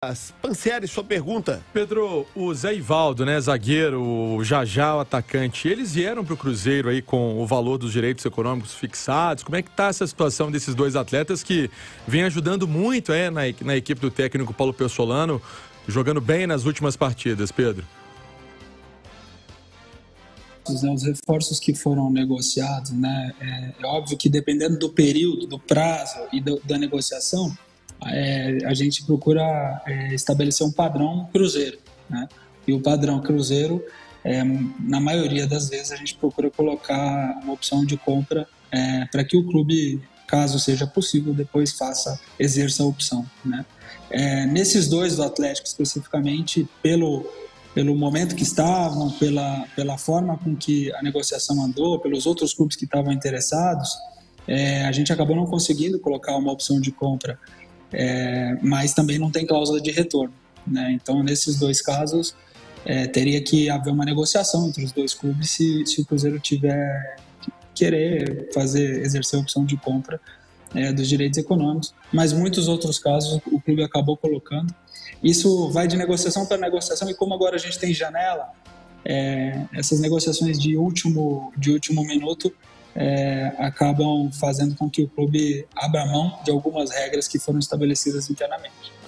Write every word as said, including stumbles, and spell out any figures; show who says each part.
Speaker 1: Pansieri, sua pergunta.
Speaker 2: Pedro, o Zé Ivaldo, né, zagueiro, o Jajá, o atacante, eles vieram para o Cruzeiro aí com o valor dos direitos econômicos fixados. Como é que está essa situação desses dois atletas que vem ajudando muito é, na, na equipe do técnico Paulo Pessolano, jogando bem nas últimas partidas, Pedro?
Speaker 3: Os reforços que foram negociados, né, é, é óbvio que dependendo do período, do prazo e do, da negociação, É, a gente procura é, estabelecer um padrão cruzeiro, né? E o padrão cruzeiro, é, na maioria das vezes, a gente procura colocar uma opção de compra é, para que o clube, caso seja possível, depois faça, exerça a opção, né? É, nesses dois do Atlético especificamente, pelo, pelo momento que estavam, pela, pela forma com que a negociação andou, pelos outros clubes que estavam interessados, é, a gente acabou não conseguindo colocar uma opção de compra. É, mas também não tem cláusula de retorno, né? Então, nesses dois casos, é, teria que haver uma negociação entre os dois clubes se, se o Cruzeiro tiver querer fazer, exercer a opção de compra é, dos direitos econômicos, mas muitos outros casos o clube acabou colocando. Isso vai de negociação para negociação, e como agora a gente tem janela, é, essas negociações de último, de último minuto É, acabam fazendo com que o clube abra mão de algumas regras que foram estabelecidas internamente.